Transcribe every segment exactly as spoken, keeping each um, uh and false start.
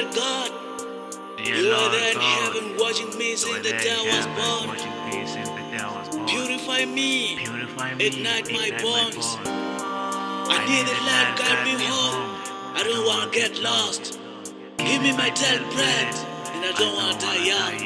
Lord God, you are there in heaven watching me since the day I was born. Purify me, ignite my bones. I need the light, guide me home. I don't wanna get lost. Give me my dead breath, and I don't wanna die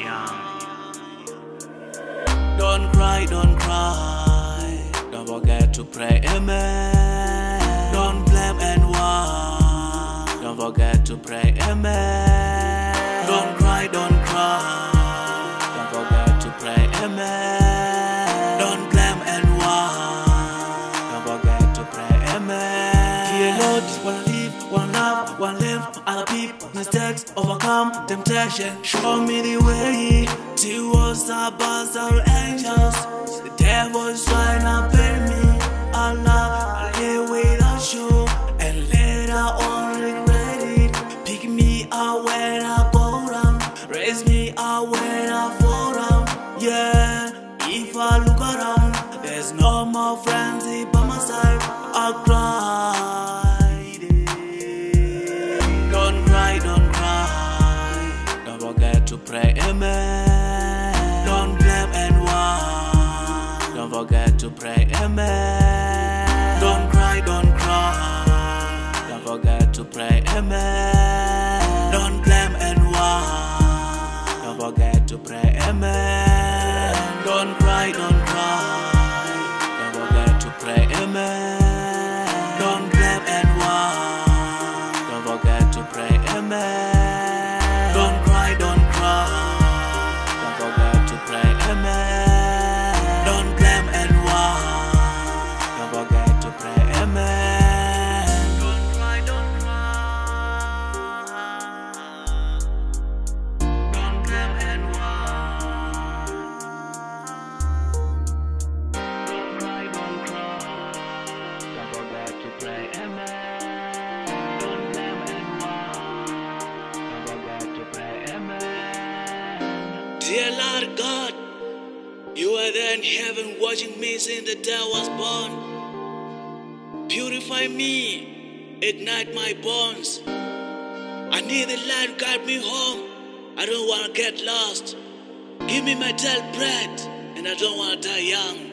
young. Don't cry, don't cry. Don't forget to pray, amen. Don't blame and why. Don't forget to pray, amen. Don't cry, don't cry. Don't forget to pray, amen. Don't blame and why. Don't forget to pray, amen. Dear Lord, wanna live, wanna love, wanna live. Other people, mistakes, overcome temptation. Show me the way towards the bus of angels. The devil is trying to play me. Allah, I live without you, and later on regret it. Pick me up when I go down, raise me up when I fall down. Yeah, if I look around, there's no more friends by my side. I cry. Don't cry, don't cry. Don't forget to pray, amen. Don't blame and why. Don't forget to pray, amen. Don't cry, don't cry. Don't forget to pray, amen. Don't blame and why. Don't forget to pray, amen. Don't cry, don't cry. Don't forget to pray, amen. Don't blame and why. Don't forget to pray, amen. Don't cry, don't cry. Don't forget to pray, amen. Don't blame and why. Don't forget to pray, amen. Don't cry, don't cry. Don't blame and why. Don't cry, don't cry. Don't forget to pray, amen. Don't blame and why. Don't forget to pray, amen. Dear Lord God, you are there in heaven watching me since the day I was born. Purify me, ignite my bones. I need the light, guide me home. I don't wanna get lost. Give me my dead breath, and I don't wanna die young.